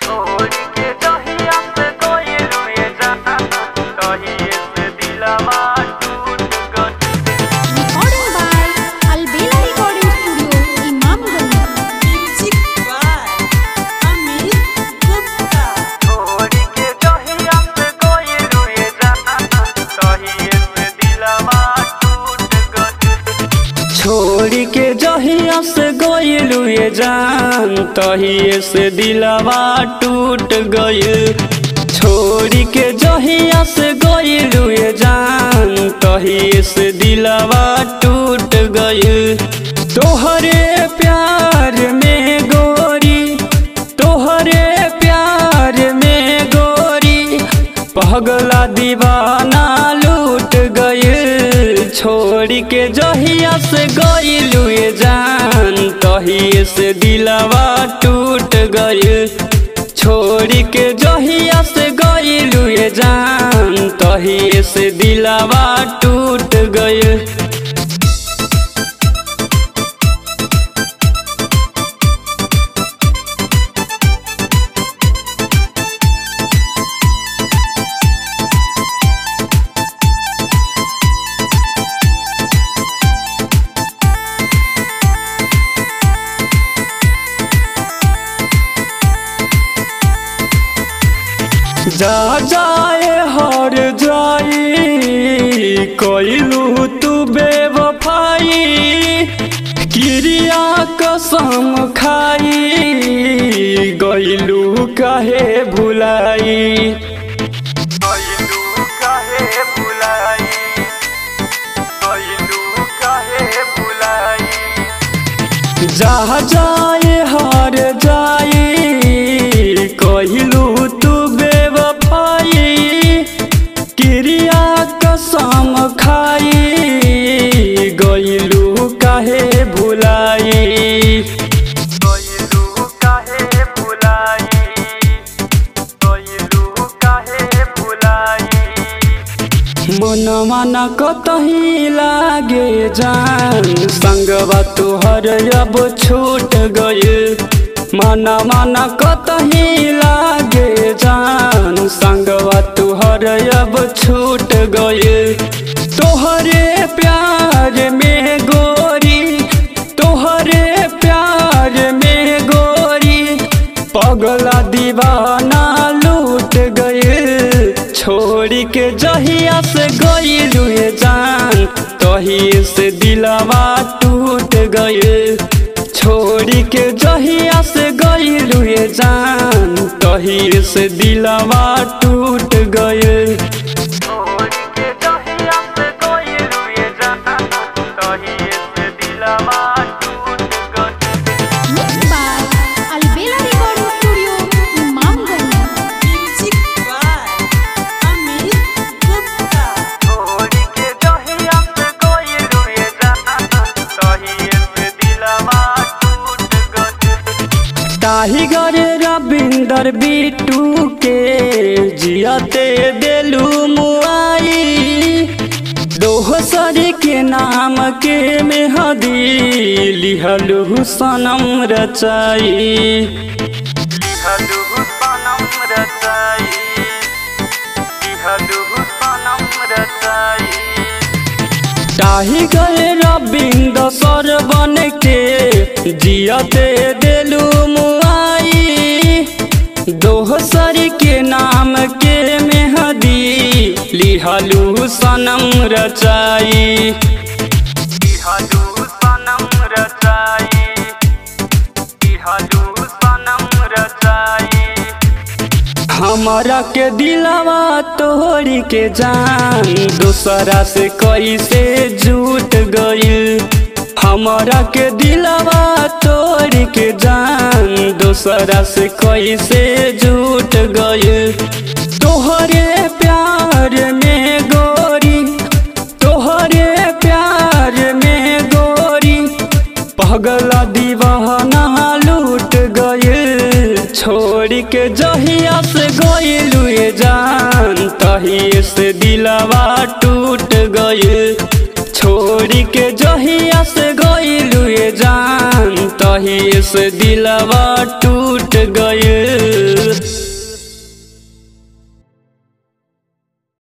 छोड़ी के जहिया से गइलू ये जान तहिए से दिलवा टूट गइल। छोड़ी के जहिया से गइलू ये जान तहिए से दिलवा टूट गइल। तोहरे प्यार में गोरी, तोहरे प्यार में गोरी पगला दीवाना लूट गइल। छोड़ी के जहिया से गइलू ये जान तहिए से दिलवा टूट गइल। छोड़ी के जहिया से गइलू ये जान तहिए से दिलवा टूट गइल। जा जाए हर जाई कइलू तू बेवफाई, क्रिया कसम खाई गइलू काहे भुलाई, गइलू काहे भुलाई, गइलू काहे भुलाई। जा जाए हर जाई कइलू तू क्रिया कसम खाई गइलू काहे भुलाई, गइलू काहे भुलाई, गइलू काहे भुलाई। मनवा न कतही लागे जान संगवा तुहर अब छूट गइल। मनवा न कतही लागे जान संगवा तुहर अब छूट गइल। तोहरे प्यार में गोरी, तोहरे प्यार में गोरी पगला दीवाना लूट गइल। छोड़ी के जहिया से गइलू ये जान तहिए से दिलवा टूट गइल। छोड़ी के जहिया से गइलू ये जान तहिए से दिलवा टूट गइल। छोड़ी के जहिया से गइलू ये जान तहिए से दिलवा टूट गइल। Mixed by Albela Recording Studio, Imamganj। Music by Amit Gupta। छोड़ी के जहिया से गइलू ये जान तहिए से दिलवा टूट गइल। टाइगर रविंदर बिट्टू के जियते देलू मुआई, दोहसर के नाम के मेहदी लिहलू सनम रचाई, लिहलू सनम रचाई, लिहलू सनम रचाई। टाइगर रविंदर सरवन के जियते देलू मुआई, दोहसर के नाम के मेहदी लिहलू सनम रचाई, लिहलू सनम रचाई, लिहलू सनम रचाई। हमरा के दिलवा तोड़ी के जान दूसरा से कैसे झूठ गइल। हमरा के दिलवा तोड़ के जान दूसरा से कैसे झूठ गइल। तोहरे प्यार में गोरी, तोहरे प्यार में गोरी पगला दीवाना लूट गइल। छोड़ी के जहिया से गइलू ये जान तहिए से दिलवा टूट गइल। छोड़ी के जहिया से गइलू ये जान तहिए से दिलवा टूट गइल।